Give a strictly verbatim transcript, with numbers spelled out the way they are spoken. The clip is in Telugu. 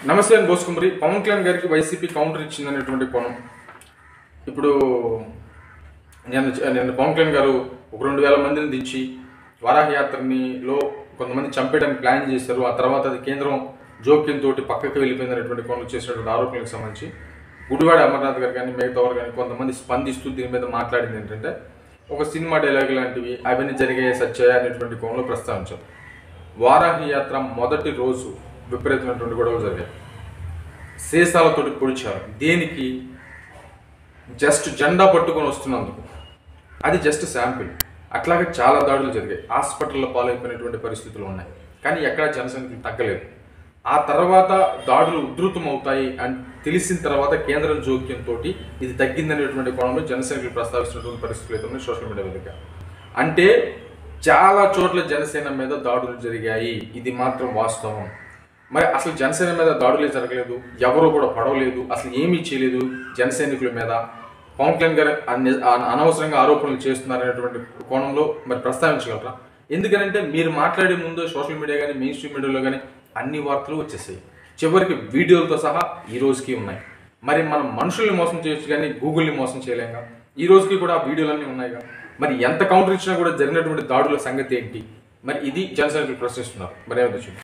నమస్తే అని బోసుకుమరి పవన్ కళ్యాణ్ గారికి వైసీపీ కౌంటర్ ఇచ్చిందనేటువంటి కోణం. ఇప్పుడు నేను నేను పవన్ కళ్యాణ్ గారు ఒక రెండు వేల మందిని దించి వారాహయాత్రనిలో కొంతమంది చంపేయడానికి ప్లాన్ చేశారు. ఆ తర్వాత అది కేంద్రం జోక్యంతో పక్కకు వెళ్ళిపోయిందనేటువంటి కోణం చేసినటువంటి ఆరోపణలకు సంబంధించి గుడివాడ అమర్నాథ్ గారు కానీ మిగతా వారు కానీ కొంతమంది స్పందిస్తూ దీని మీద మాట్లాడింది ఏంటంటే, ఒక సినిమా డైలాగ్ లాంటివి అవన్నీ జరిగే సత్యాయ అనేటువంటి కోణంలో ప్రస్తావించారు. వారాహయాత్ర మొదటి రోజు విపరీతమైనటువంటి గొడవలు జరిగాయి. సీసాలతోటి పొడిచారు. దేనికి? జస్ట్ జెండా పట్టుకొని వస్తున్నందుకు. అది జస్ట్ శాంపిల్. అట్లాగే చాలా దాడులు జరిగాయి. హాస్పిటల్లో పాలైపోయినటువంటి పరిస్థితులు ఉన్నాయి. కానీ ఎక్కడా జనసంఖ్య తగ్గలేదు. ఆ తర్వాత దాడులు ఉధృతం అవుతాయి అని తెలిసిన తర్వాత కేంద్రం జోక్యంతో ఇది తగ్గిందనేటువంటి కోణంలో జనసైనికులు ప్రస్తావిస్తున్నటువంటి పరిస్థితులు అయితే ఉన్నాయి సోషల్ మీడియా వేదిక. అంటే చాలా చోట్ల జనసేన మీద దాడులు జరిగాయి. ఇది మాత్రం వాస్తవం. మరి అసలు జనసేన మీద దాడులే జరగలేదు, ఎవరు కూడా పడవలేదు, అసలు ఏమీ చేయలేదు జనసైనికుల మీద. పవన్ కళ్యాణ్ గారు అనవసరంగా ఆరోపణలు చేస్తున్నారనేటువంటి కోణంలో మరి ప్రస్తావించగలరా? ఎందుకనంటే మీరు మాట్లాడే ముందు సోషల్ మీడియా కానీ మెయిన్ స్ట్రీమ్ మీడియాలో కానీ అన్ని వార్తలు వచ్చేసాయి. చివరికి వీడియోలతో సహా ఈ రోజుకి ఉన్నాయి. మరి మనం మనుషుల్ని మోసం చేయొచ్చు కానీ గూగుల్ని మోసం చేయలేంగా. ఈ రోజుకి కూడా ఆ వీడియోలన్నీ ఉన్నాయిగా. మరి ఎంత కౌంటర్ ఇచ్చినా కూడా జరిగినటువంటి దాడుల సంగతి ఏంటి? మరి ఇది జనసైనికులు ప్రశ్నిస్తున్నారు. మరి ఏమైనా